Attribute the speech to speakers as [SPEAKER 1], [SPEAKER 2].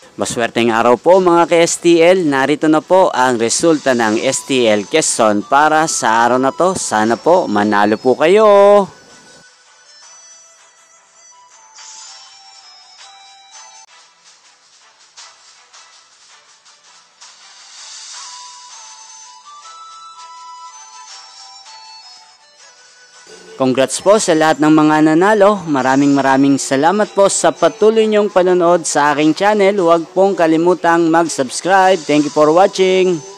[SPEAKER 1] Maswerteng araw po mga ka-STL, narito na po ang resulta ng STL Quezon para sa araw na to. Sana po manalo po kayo. Congrats po sa lahat ng mga nanalo. Maraming salamat po sa patuloy niyong panonood sa aking channel. Huwag pong kalimutang mag-subscribe. Thank you for watching.